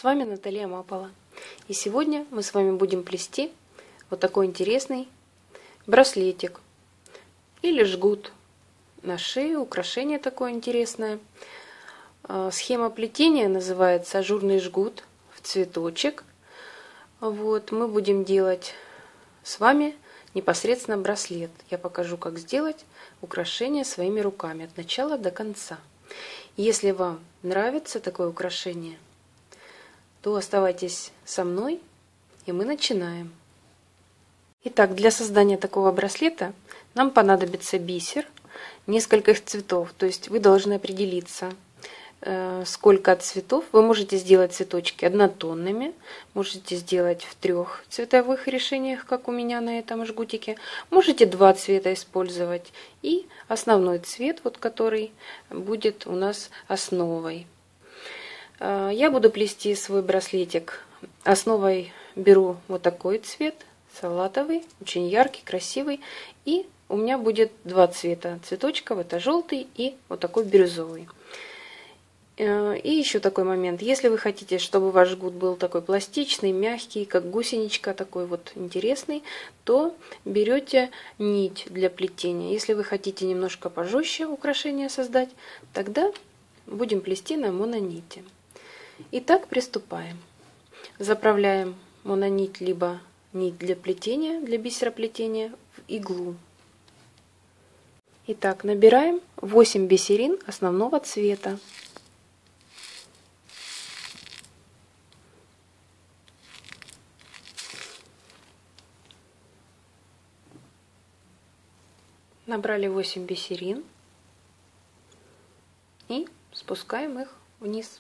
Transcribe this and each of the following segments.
С вами Наталья Мапала. И сегодня мы с вами будем плести вот такой интересный браслетик или жгут на шею, украшение такое интересное. Схема плетения называется ажурный жгут в цветочек. Вот, мы будем делать с вами непосредственно браслет. Я покажу, как сделать украшение своими руками от начала до конца. Если вам нравится такое украшение, то оставайтесь со мной, и мы начинаем. Итак, для создания такого браслета нам понадобится бисер нескольких цветов. То есть вы должны определиться, сколько цветов. Вы можете сделать цветочки однотонными, можете сделать в 3 цветовых решениях, как у меня на этом жгутике. Можете 2 цвета использовать и основной цвет, вот который будет у нас основой. Я буду плести свой браслетик. Основой беру вот такой цвет, салатовый, очень яркий, красивый. И у меня будет 2 цвета цветочков, это желтый и вот такой бирюзовый. И еще такой момент. Если вы хотите, чтобы ваш жгут был такой пластичный, мягкий, как гусеничка, такой вот интересный, то берете нить для плетения. Если вы хотите немножко пожестче украшение создать, тогда будем плести на мононити. Итак, приступаем. Заправляем мононить либо нить для плетения, для бисероплетения в иглу. Итак, набираем 8 бисерин основного цвета. Набрали 8 бисерин и спускаем их вниз,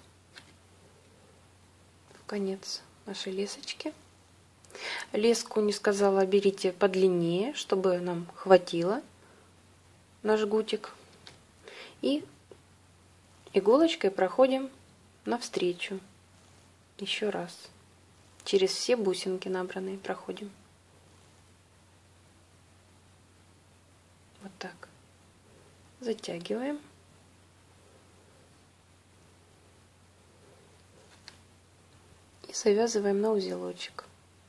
в конец нашей лесочки. Леску, не сказала, берите подлиннее, чтобы нам хватило на жгутик. И иголочкой проходим навстречу еще раз. Через все бусинки набранные проходим. Вот так. Затягиваем. И завязываем на узелочек.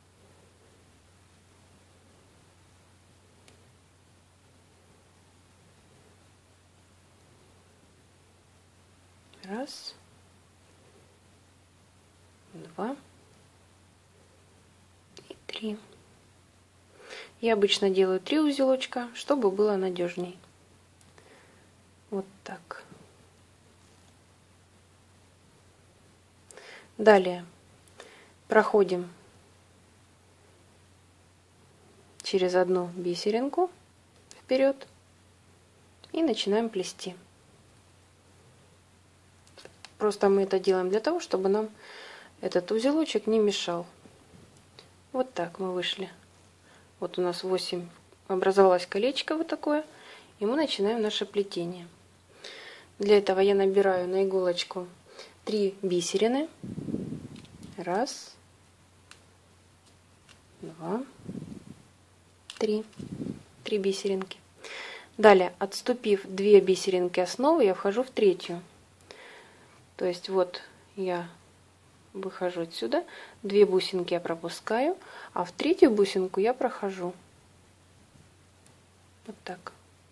Раз, 2 и 3. Я обычно делаю 3 узелочка, чтобы было надежней. Вот так. Далее проходим через одну бисеринку вперед и начинаем плести. Просто мы это делаем для того, чтобы нам этот узелочек не мешал. Вот так мы вышли. Вот у нас 8 образовалось колечко вот такое, и мы начинаем наше плетение. Для этого я набираю на иголочку 3 бисерины. Раз, 2, 3. 3 бисеринки. Далее, отступив 2 бисеринки основы, я вхожу в 3. То есть вот я выхожу отсюда, 2 бусинки я пропускаю, а в 3 бусинку я прохожу. Вот так.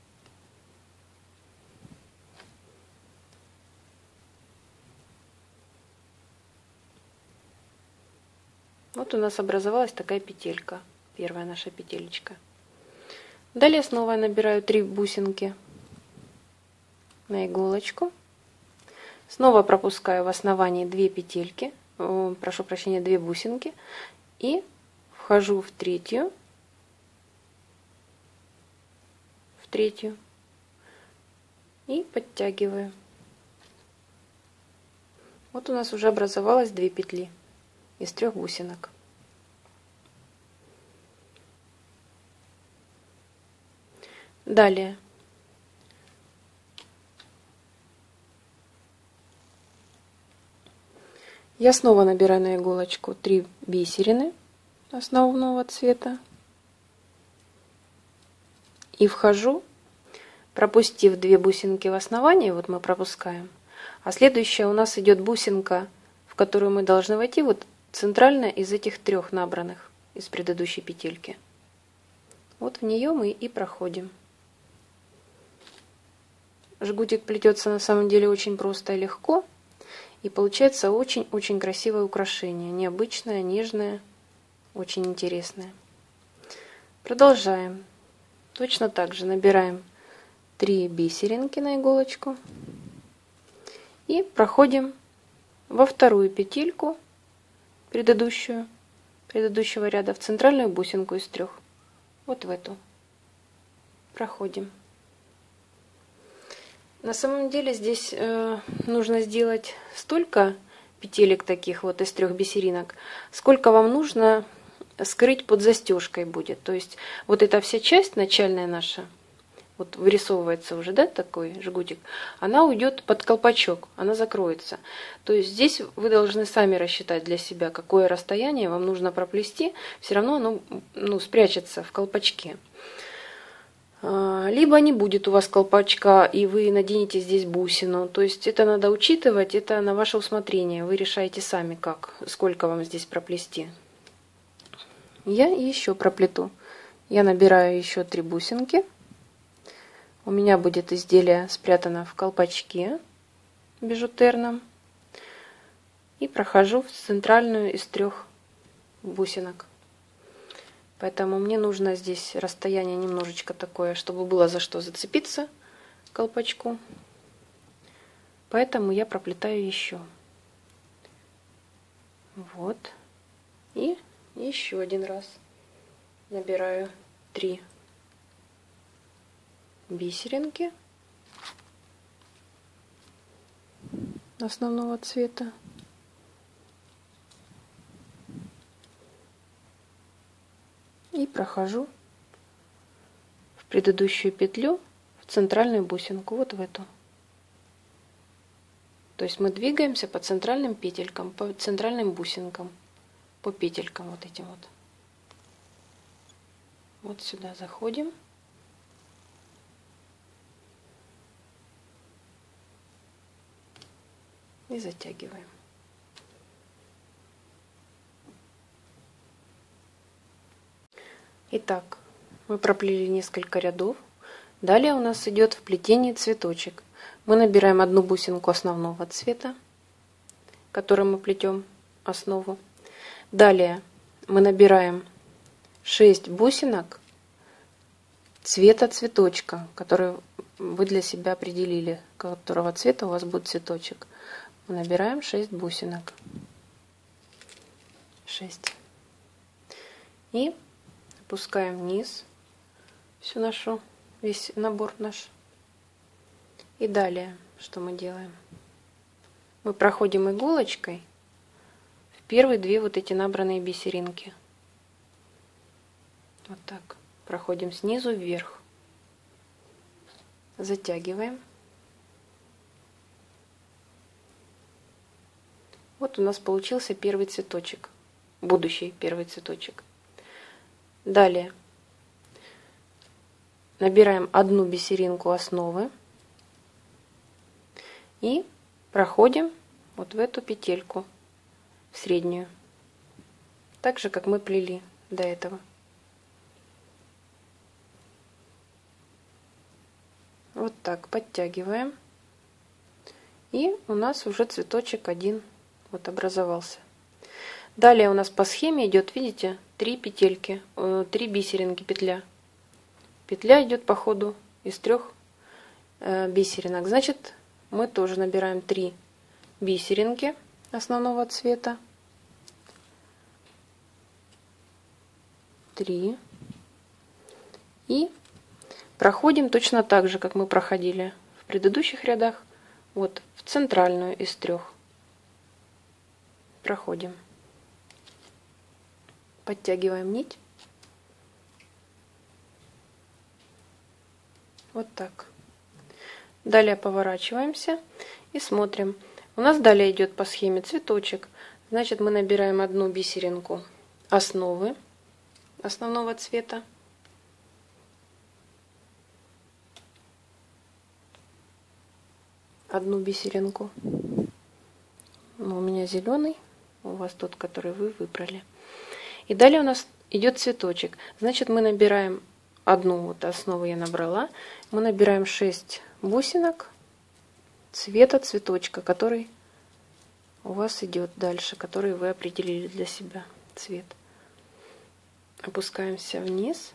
Вот у нас образовалась такая петелька, первая наша петелечка. Далее снова я набираю 3 бусинки на иголочку. Снова пропускаю в основании 2 петельки, прошу прощения, 2 бусинки, и вхожу в 3, и подтягиваю. Вот у нас уже образовалось 2 петли из 3 бусинок. Далее я снова набираю на иголочку 3 бисерины основного цвета и вхожу, пропустив 2 бусинки в основании, вот мы пропускаем, а следующая у нас идет бусинка в которую мы должны войти, вот центральная из этих трех набранных из предыдущей петельки. Вот в нее мы и проходим. Жгутик плетется на самом деле очень просто и легко, и получается очень-очень красивое украшение, необычное, нежное, очень интересное. Продолжаем. Точно так же набираем 3 бисеринки на иголочку и проходим во вторую петельку предыдущего ряда, в центральную бусинку из 3. Вот в эту. Проходим. На самом деле здесь нужно сделать столько петелек таких вот из 3 бисеринок, сколько вам нужно скрыть под застежкой будет. То есть вот эта вся часть начальная наша, вот вырисовывается уже, да, такой жгутик, она уйдет под колпачок, она закроется. То есть здесь вы должны сами рассчитать для себя, какое расстояние вам нужно проплести, все равно оно спрячется в колпачке. Либо не будет у вас колпачка, и вы наденете здесь бусину. То есть это надо учитывать, это на ваше усмотрение. Вы решаете сами, сколько вам здесь проплести. Я еще проплету. Я набираю еще 3 бусинки. У меня будет изделие спрятано в колпачке бижутерном. И прохожу в центральную из 3 бусинок. Поэтому мне нужно здесь расстояние немножечко такое, чтобы было за что зацепиться к колпачку. Поэтому я проплетаю еще. Вот. И еще один раз набираю 3 бисеринки основного цвета. И прохожу в предыдущую петлю, в центральную бусинку, вот в эту. То есть мы двигаемся по центральным петелькам, по центральным бусинкам, по петелькам вот этим вот. Вот сюда заходим. И затягиваем. Итак, мы проплели несколько рядов. Далее у нас идет в плетении цветочек. Мы набираем одну бусинку основного цвета, которым мы плетем основу. Далее мы набираем 6 бусинок цвета цветочка, который вы для себя определили, которого цвета у вас будет цветочек. Мы набираем 6 бусинок. 6. И опускаем вниз весь набор наш. И далее, что мы делаем? Мы проходим иголочкой в первые 2 вот эти набранные бисеринки. Вот так. Проходим снизу вверх. Затягиваем. Вот у нас получился первый цветочек. Будущий первый цветочек. Далее набираем одну бисеринку основы и проходим вот в эту петельку, в среднюю, так же как мы плели до этого. Вот так подтягиваем, и у нас уже цветочек один вот образовался. Далее у нас по схеме идет, видите, 3 петельки, 3 бисеринки петля. Петля идет по ходу из 3 бисеринок. Значит, мы тоже набираем 3 бисеринки основного цвета. 3. И проходим точно так же, как мы проходили в предыдущих рядах. Вот в центральную из 3. Проходим. Подтягиваем нить. Вот так. Далее поворачиваемся и смотрим. У нас далее идет по схеме цветочек. Значит, мы набираем одну бисеринку основы основного цвета. Одну бисеринку. Но у меня зеленый, у вас тот, который вы выбрали. И далее у нас идет цветочек. Значит, мы набираем одну вот основу я набрала. Мы набираем 6 бусинок цвета цветочка, который у вас идет дальше, который вы определили для себя цвет. Опускаемся вниз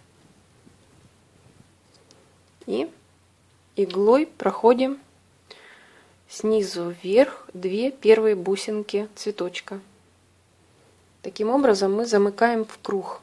и иглой проходим снизу вверх 2 первые бусинки цветочка. Таким образом мы замыкаем в круг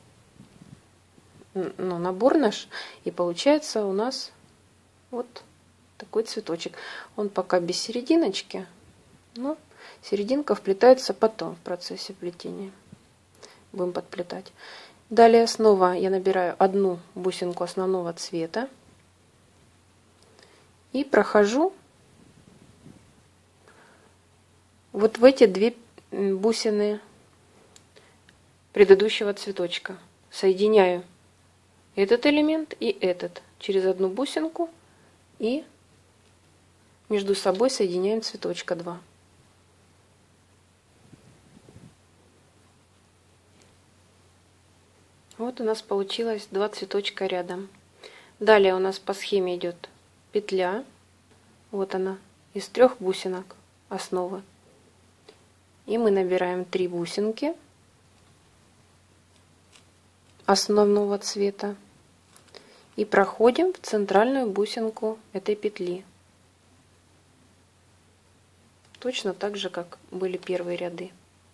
набор наш, и получается у нас вот такой цветочек. Он пока без серединочки, но серединка вплетается потом в процессе плетения. Будем подплетать. Далее снова я набираю одну бусинку основного цвета и прохожу вот в эти 2 бусины предыдущего цветочка. Соединяю этот элемент и этот через одну бусинку и между собой соединяем цветочка 2. Вот у нас получилось 2 цветочка рядом. Далее у нас по схеме идет петля. Вот она, из 3 бусинок основы. И мы набираем 3 бусинки основного цвета и проходим в центральную бусинку этой петли. Точно так же, как были первые ряды.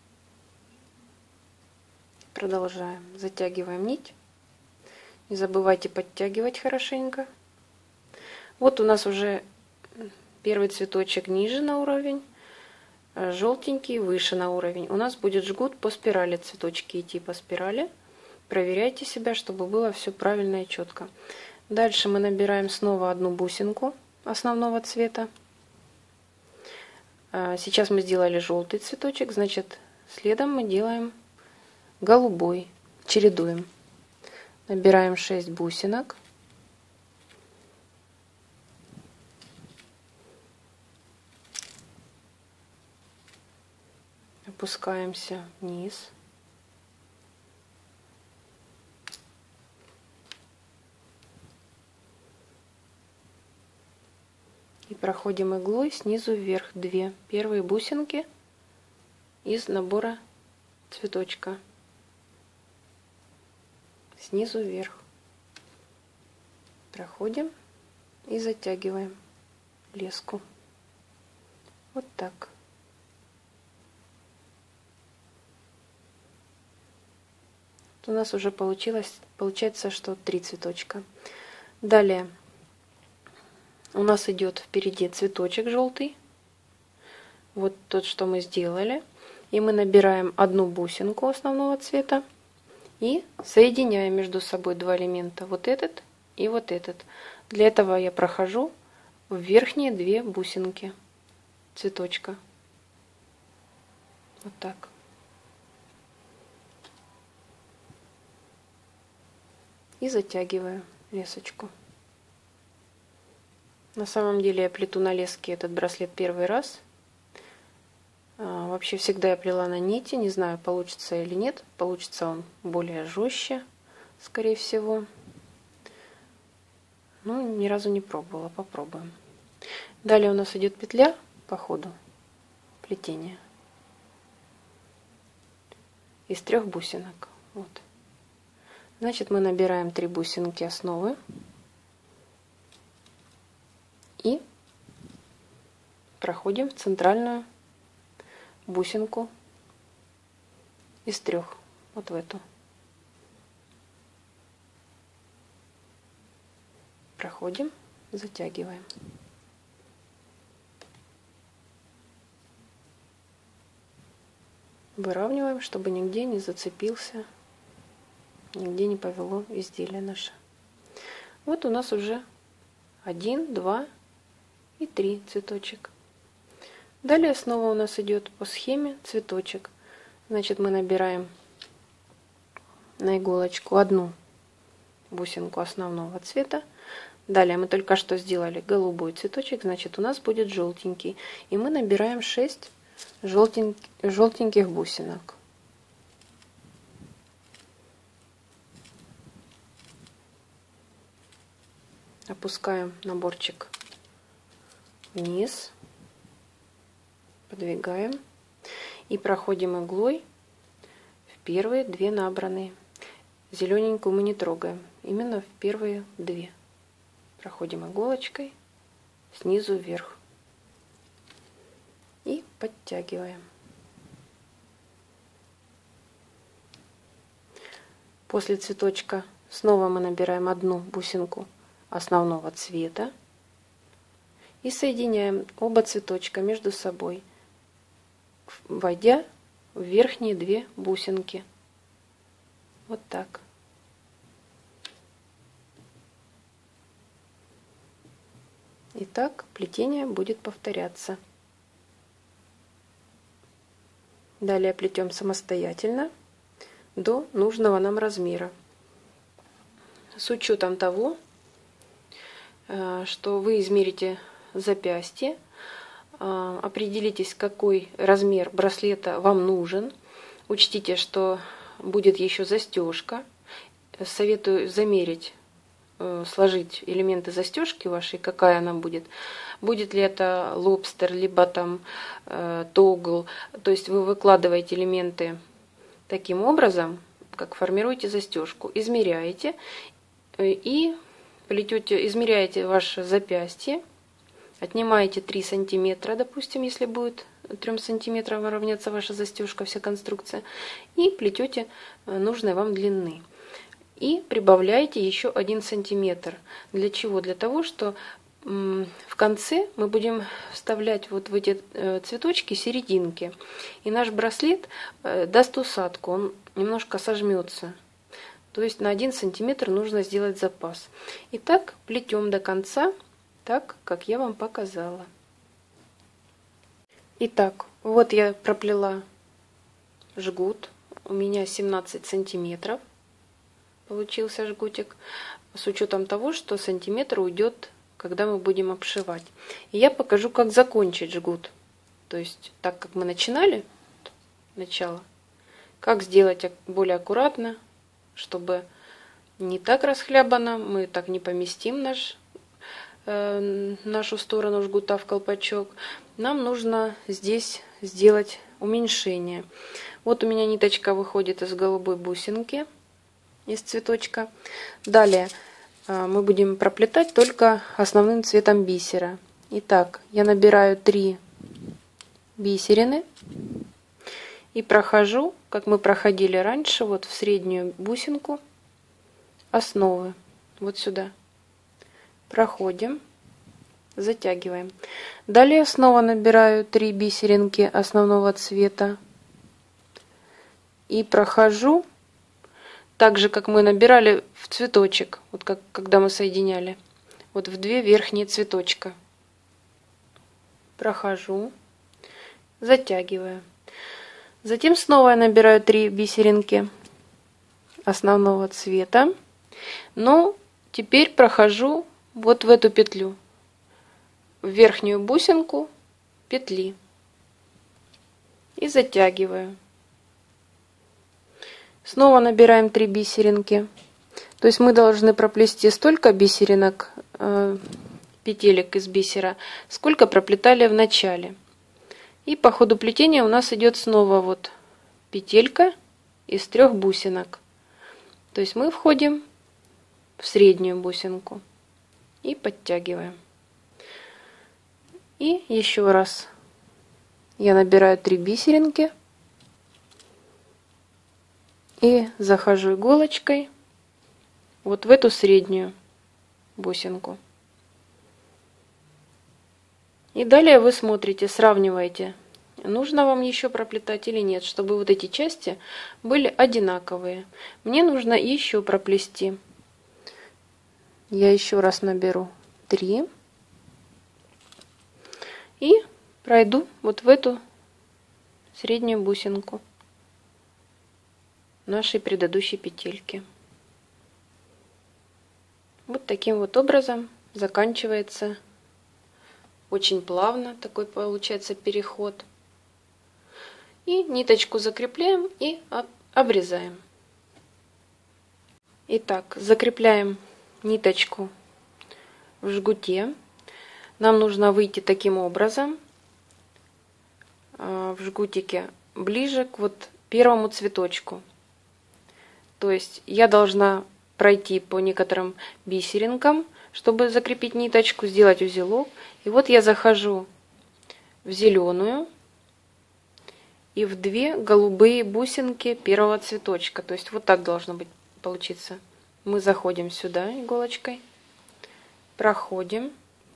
Продолжаем. Затягиваем нить. Не забывайте подтягивать хорошенько. Вот у нас уже первый цветочек ниже на уровень, желтенький выше на уровень. У нас будет жгут по спирали, цветочки идти по спирали. Проверяйте себя, чтобы было все правильно и четко. Дальше мы набираем снова одну бусинку основного цвета. Сейчас мы сделали желтый цветочек, значит, следом мы делаем голубой. Чередуем. Набираем 6 бусинок. Опускаемся вниз. И проходим иглой снизу вверх 2 первые бусинки из набора цветочка. Снизу вверх. Проходим и затягиваем леску. Вот так. У нас уже получается, что 3 цветочка. Далее у нас идет впереди цветочек желтый. Вот тот, что мы сделали. И мы набираем одну бусинку основного цвета и соединяем между собой 2 элемента. Вот этот и вот этот. Для этого я прохожу в верхние 2 бусинки цветочка. Вот так. И затягиваю лесочку. На самом деле я плету на леске этот браслет первый раз. Вообще всегда я плела на нити. Не знаю, получится или нет. Получится он более жестче, скорее всего. Ну, ни разу не пробовала. Попробуем. Далее у нас идет петля по ходу плетения. Из 3 бусинок. Вот. Значит, мы набираем 3 бусинки основы. И проходим в центральную бусинку из 3. Вот в эту. Проходим, затягиваем. Выравниваем, чтобы нигде не зацепился, нигде не повело изделие наше. Вот у нас уже 1, 2 и 3 цветочек. Далее снова у нас идет по схеме цветочек. Значит, мы набираем на иголочку одну бусинку основного цвета. Далее мы только что сделали голубой цветочек, значит, у нас будет желтенький. И мы набираем 6 желтеньких бусинок. Опускаем наборчик вниз, подвигаем и проходим иглой в первые 2 набранные. Зелененькую мы не трогаем, именно в первые 2. Проходим иголочкой снизу вверх и подтягиваем. После цветочка снова мы набираем 1 бусинку основного цвета и соединяем оба цветочка между собой, вводя в верхние 2 бусинки. Вот так. И так плетение будет повторяться. Далее плетем самостоятельно до нужного нам размера. С учетом того, что вы измерите запястье, определитесь, какой размер браслета вам нужен. Учтите, что будет еще застежка. Советую замерить, сложить элементы застежки вашей, какая она будет. Будет ли это лобстер, либо там тогл. То есть вы выкладываете элементы таким образом, как формируете застежку. Измеряете и плетете, измеряете ваше запястье. Отнимаете 3 сантиметра, допустим, если будет 3 сантиметрам равняться ваша застежка, вся конструкция. И плетете нужной вам длины. И прибавляете еще 1 сантиметр. Для чего? Для того, что в конце мы будем вставлять вот в эти цветочки серединки. И наш браслет даст усадку, он немножко сожмется. То есть на 1 сантиметр нужно сделать запас. Итак, плетем до конца, так, как я вам показала. Итак, вот я проплела жгут. У меня 17 сантиметров получился жгутик. С учетом того, что сантиметр уйдет, когда мы будем обшивать. И я покажу, как закончить жгут. То есть, так как мы начинали, начало, как сделать более аккуратно, чтобы не так расхлябано, мы так не поместим нашу сторону жгута в колпачок. Нам нужно здесь сделать уменьшение. Вот у меня ниточка выходит из голубой бусинки, из цветочка. Далее мы будем проплетать только основным цветом бисера. Итак, я набираю 3 бисерины и прохожу, как мы проходили раньше, вот в среднюю бусинку основы. Вот сюда. Проходим, затягиваем. Далее снова набираю 3 бисеринки основного цвета и прохожу так же, как мы набирали в цветочек, вот как когда мы соединяли, вот в 2 верхние цветочка. Прохожу, затягиваю. Затем снова я набираю 3 бисеринки основного цвета, но теперь прохожу вот в эту петлю, в верхнюю бусинку петли и затягиваю. Снова набираем 3 бисеринки. То есть мы должны проплести столько бисеринок, петелек из бисера, сколько проплетали в начале. И по ходу плетения у нас идет снова вот петелька из 3 бусинок. То есть мы входим в среднюю бусинку и подтягиваем. И еще раз я набираю 3 бисеринки и захожу иголочкой вот в эту среднюю бусинку. И далее вы смотрите, сравниваете, нужно вам еще проплетать или нет, чтобы вот эти части были одинаковые. Мне нужно еще проплести. Я еще раз наберу 3 и пройду вот в эту среднюю бусинку нашей предыдущей петельки. Вот таким вот образом заканчивается очень плавно, такой получается переход. И ниточку закрепляем и обрезаем. Итак, закрепляем ниточку в жгуте. Нам нужно выйти таким образом в жгутике ближе к вот первому цветочку. То есть я должна пройти по некоторым бисеринкам, чтобы закрепить ниточку, сделать узелок. И вот я захожу в зеленую и в 2 голубые бусинки первого цветочка. То есть вот так должно быть получиться. Мы заходим сюда иголочкой, проходим.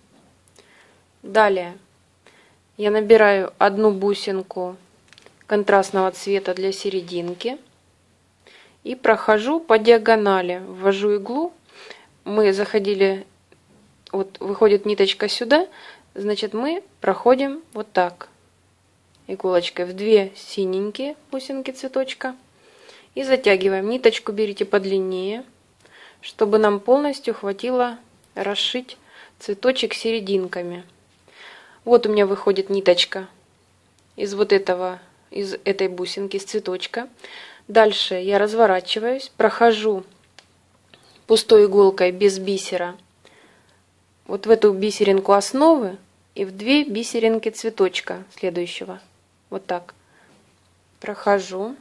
Далее я набираю 1 бусинку контрастного цвета для серединки и прохожу по диагонали, ввожу иглу. Мы заходили, вот выходит ниточка сюда, значит мы проходим вот так иголочкой в 2 синенькие бусинки цветочка и затягиваем. Ниточку берите подлиннее, чтобы нам полностью хватило расшить цветочек серединками. Вот у меня выходит ниточка из этой бусинки, из цветочка. Дальше я разворачиваюсь, прохожу пустой иголкой без бисера вот в эту бисеринку основы и в 2 бисеринки цветочка следующего. Вот так прохожу.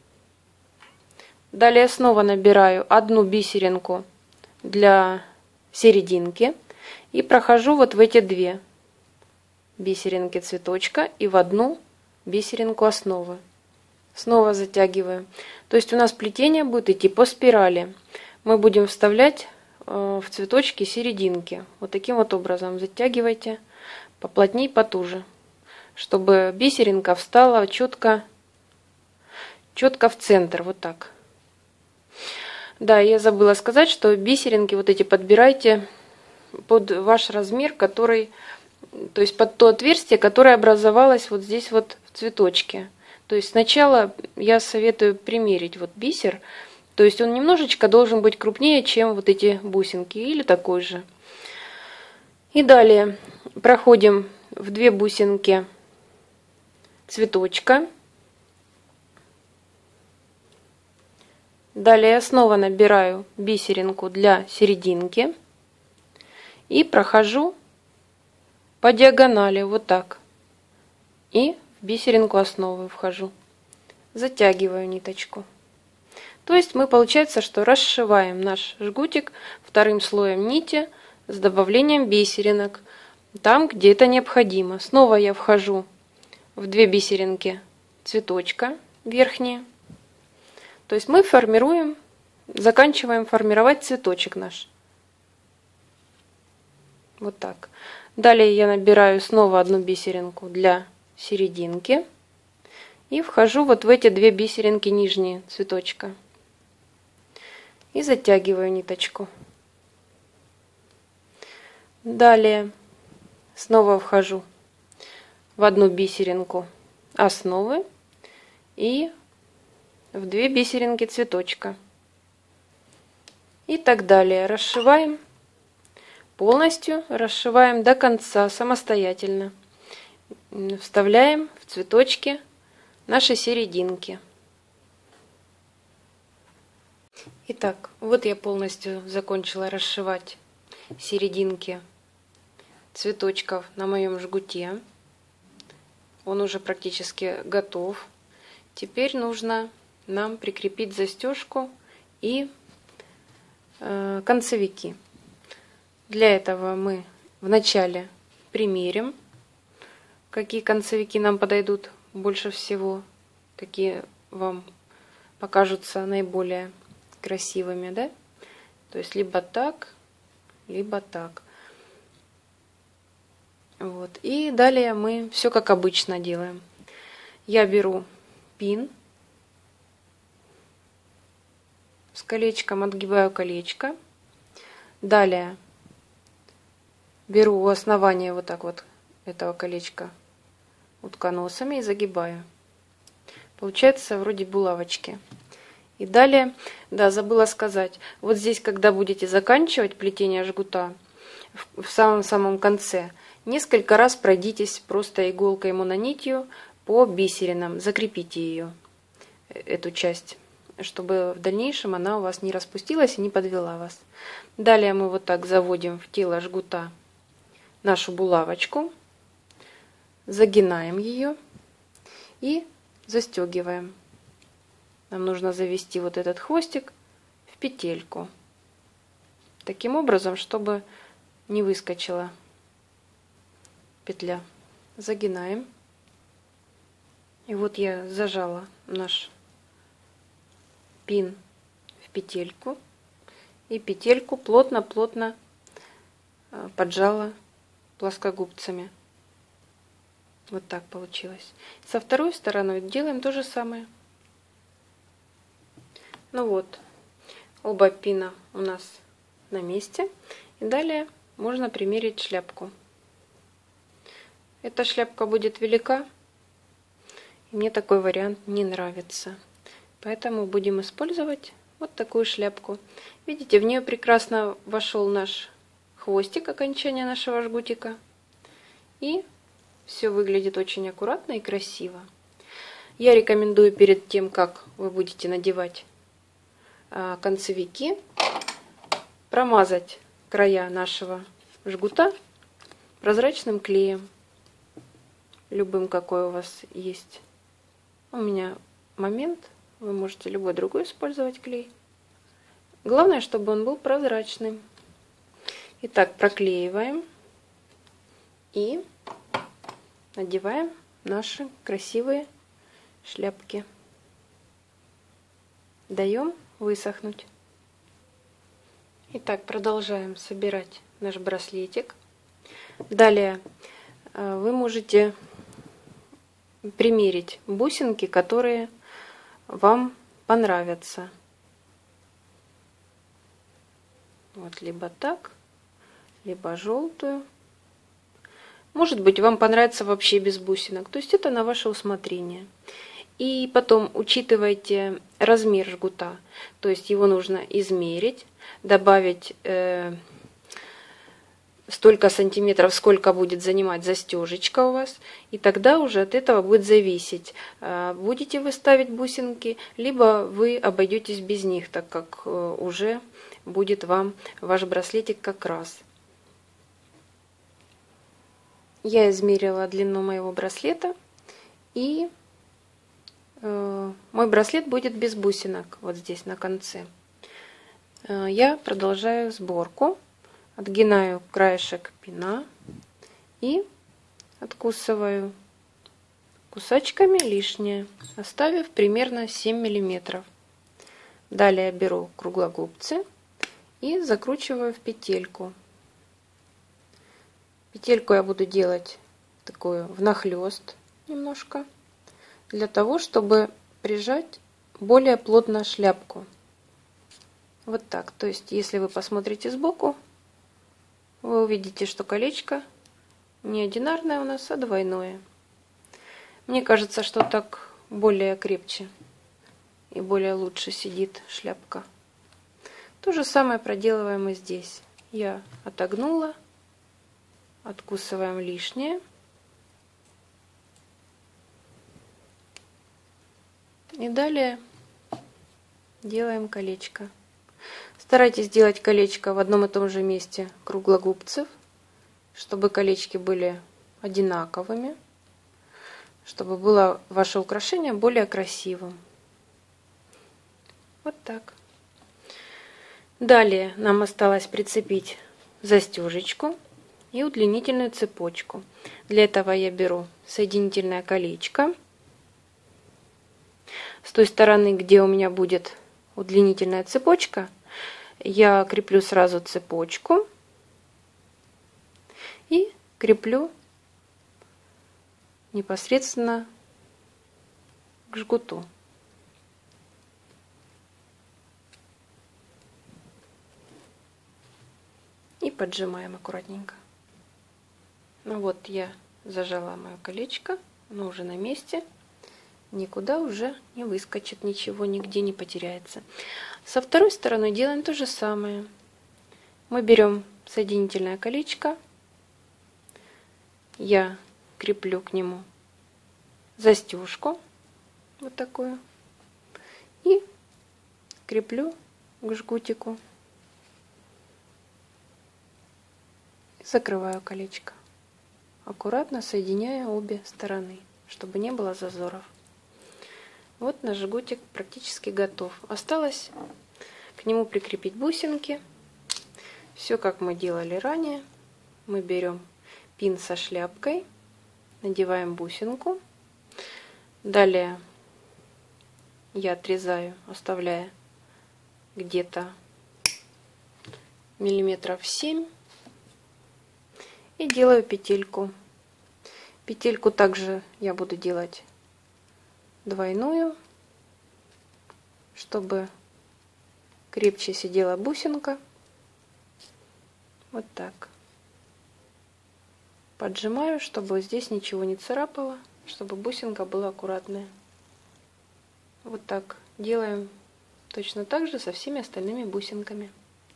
Далее снова набираю 1 бисеринку для серединки и прохожу вот в эти 2 бисеринки цветочка и в 1 бисеринку основы. Снова затягиваю. То есть у нас плетение будет идти по спирали. Мы будем вставлять в цветочки серединки. Вот таким вот образом затягивайте поплотней, потуже, чтобы бисеринка встала четко в центр. Вот так. Да, я забыла сказать, что бисеринки вот эти подбирайте под ваш размер, то есть под то отверстие, которое образовалось вот здесь вот в цветочке. То есть сначала я советую примерить вот бисер, то есть он немножечко должен быть крупнее, чем вот эти бусинки, или такой же. И далее проходим в 2 бусинки цветочка. Далее я снова набираю бисеринку для серединки и прохожу по диагонали вот так. И в бисеринку основы вхожу. Затягиваю ниточку. То есть мы, получается, что расшиваем наш жгутик 2 слоем нити с добавлением бисеринок там, где это необходимо. Снова я вхожу в 2 бисеринки цветочка верхние. То есть мы заканчиваем формировать цветочек наш. Вот так. Далее я набираю снова 1 бисеринку для серединки и вхожу вот в эти 2 бисеринки нижние цветочка. И затягиваю ниточку. Далее снова вхожу в 1 бисеринку основы и в 2 бисеринки цветочка. И так далее. Расшиваем полностью, расшиваем до конца самостоятельно. Вставляем в цветочки наши серединки. Итак, вот я полностью закончила расшивать серединки цветочков на моем жгуте. Он уже практически готов. Теперь нужно нам прикрепить застежку и концевики. Для этого мы вначале примерим, какие концевики нам подойдут больше всего, какие вам покажутся наиболее красивыми, да? То есть либо так, либо так. Вот. И далее мы все как обычно делаем. Я беру пин с колечком, отгибаю колечко. Далее беру у основания вот так вот этого колечка утконосами и загибаю. Получается вроде булавочки. И далее, да, забыла сказать, вот здесь, когда будете заканчивать плетение жгута, в самом-самом конце, несколько раз пройдитесь просто иголкой мононитью по бисеринам. Закрепите ее, эту часть, чтобы в дальнейшем она у вас не распустилась и не подвела вас. Далее мы вот так заводим в тело жгута нашу булавочку, загинаем ее и застегиваем. Нам нужно завести вот этот хвостик в петельку. Таким образом, чтобы не выскочила петля. Загинаем. И вот я зажала наш пин в петельку. И петельку плотно-плотно поджала плоскогубцами. Вот так получилось. Со второй стороной делаем то же самое. Ну вот, оба пина у нас на месте. И далее можно примерить шляпку. Эта шляпка будет велика, и мне такой вариант не нравится. Поэтому будем использовать вот такую шляпку. Видите, в нее прекрасно вошел наш хвостик, окончание нашего жгутика. И все выглядит очень аккуратно и красиво. Я рекомендую перед тем, как вы будете надевать концевики, промазать края нашего жгута прозрачным клеем. Любым, какой у вас есть. У меня Момент. Вы можете любой другой использовать клей. Главное, чтобы он был прозрачным. Итак, проклеиваем и надеваем наши красивые шляпки. Даем высохнуть. Итак, продолжаем собирать наш браслетик. Далее вы можете примерить бусинки, которые вам понравятся. Вот либо так, либо желтую. Может быть, вам понравится вообще без бусинок. То есть это на ваше усмотрение. И потом учитывайте размер жгута. То есть его нужно измерить, добавить столько сантиметров, сколько будет занимать застежечка у вас. И тогда уже от этого будет зависеть, будете вы ставить бусинки, либо вы обойдетесь без них, так как уже будет вам ваш браслетик как раз. Я измерила длину моего браслета, и мой браслет будет без бусинок вот здесь на конце. Я продолжаю сборку. Отгинаю краешек пина и откусываю кусачками лишнее, оставив примерно 7 мм. Далее беру круглогубцы и закручиваю в петельку. Петельку я буду делать такую внахлёст немножко, для того, чтобы прижать более плотно шляпку. Вот так. То есть, если вы посмотрите сбоку, вы увидите, что колечко не одинарное у нас, а двойное. Мне кажется, что так более крепче и более лучше сидит шляпка. То же самое проделываем и здесь. Я отогнула, откусываем лишнее. И далее делаем колечко. Старайтесь делать колечко в одном и том же месте круглогубцев, чтобы колечки были одинаковыми, чтобы было ваше украшение более красивым. Вот так. Далее нам осталось прицепить застежечку и удлинительную цепочку. Для этого я беру соединительное колечко. С той стороны, где у меня будет удлинительная цепочка, я креплю сразу цепочку и креплю непосредственно к жгуту. И поджимаем аккуратненько. Ну вот я зажала мое колечко, оно уже на месте. Никуда уже не выскочит, ничего нигде не потеряется. Со второй стороны делаем то же самое. Мы берем соединительное колечко, я креплю к нему застежку вот такую и креплю к жгутику. Закрываю колечко, аккуратно соединяя обе стороны, чтобы не было зазоров. Вот наш жгутик практически готов. Осталось к нему прикрепить бусинки. Все как мы делали ранее. Мы берем пин со шляпкой, надеваем бусинку. Далее я отрезаю, оставляя где-то миллиметров 7. И делаю петельку. Петельку также я буду делать двойную, чтобы крепче сидела бусинка. Вот так. Поджимаю, чтобы здесь ничего не царапало, чтобы бусинка была аккуратная. Вот так делаем точно так же со всеми остальными бусинками.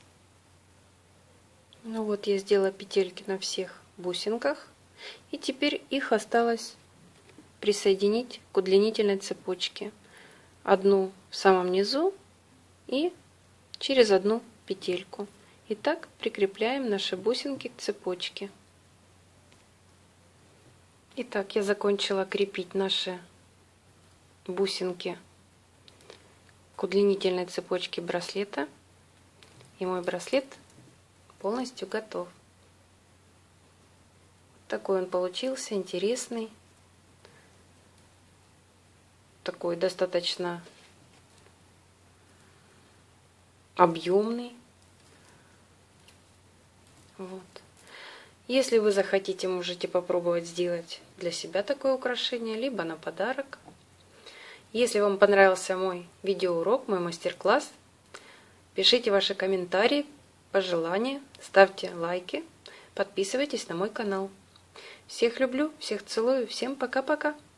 Ну вот я сделала петельки на всех бусинках. И теперь их осталось присоединить к удлинительной цепочке. Одну в самом низу и через одну петельку. И так прикрепляем наши бусинки к цепочке. Итак, я закончила крепить наши бусинки к удлинительной цепочке браслета. И мой браслет полностью готов. Такой он получился, интересный. Такой достаточно объемный. Вот. Если вы захотите, можете попробовать сделать для себя такое украшение, либо на подарок. Если вам понравился мой видеоурок, мой мастер-класс, пишите ваши комментарии, пожелания, ставьте лайки, подписывайтесь на мой канал. Всех люблю, всех целую, всем пока-пока!